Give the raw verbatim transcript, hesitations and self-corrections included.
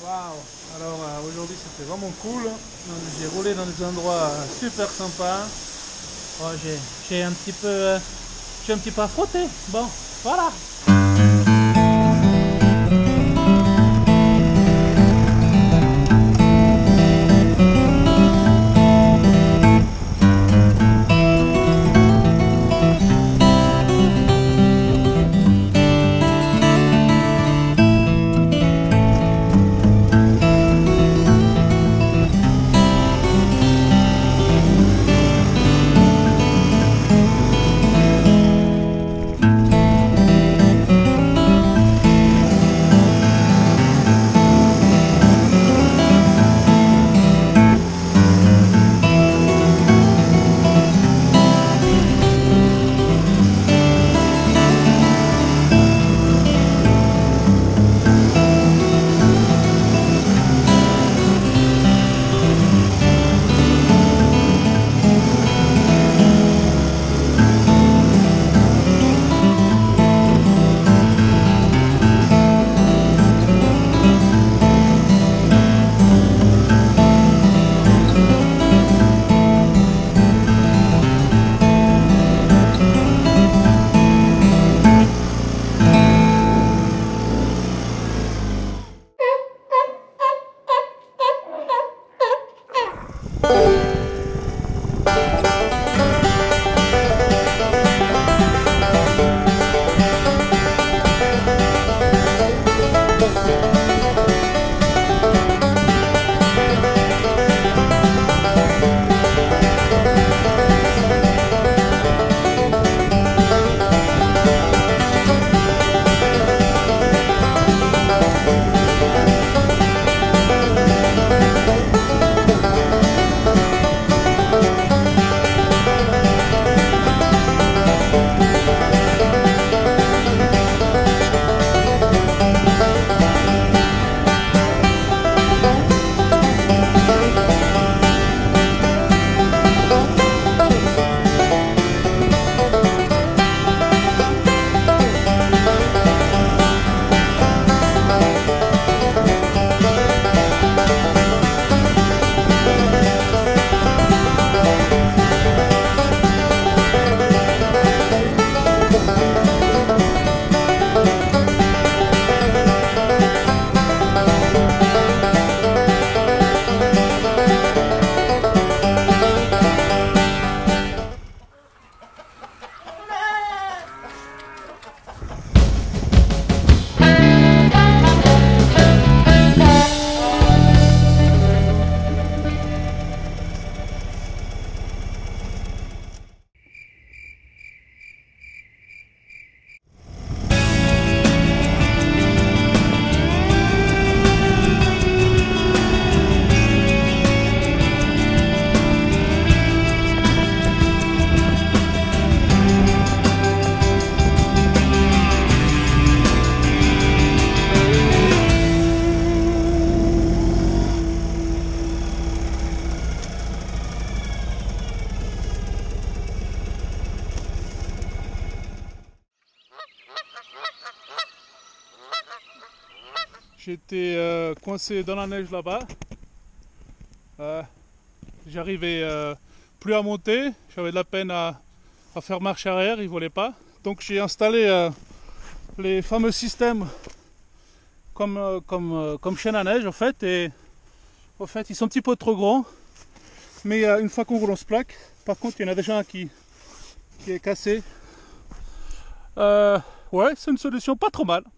Waouh! Alors euh, aujourd'hui c'était vraiment cool. Donc, j'ai roulé dans des endroits euh, super sympas. Oh, j'ai j'ai un petit peu euh, j'ai un petit peu à frotter. Bon, voilà. J'étais euh, coincé dans la neige là-bas. Euh, J'arrivais euh, plus à monter. J'avais de la peine à, à faire marche arrière, il ne volait pas. Donc j'ai installé euh, les fameux systèmes comme, euh, comme, euh, comme chaîne à neige en fait. Et en fait ils sont un petit peu trop grands. Mais euh, une fois qu'on roule on se plaque. Par contre il y en a déjà un qui, qui est cassé. Euh, ouais, c'est une solution pas trop mal.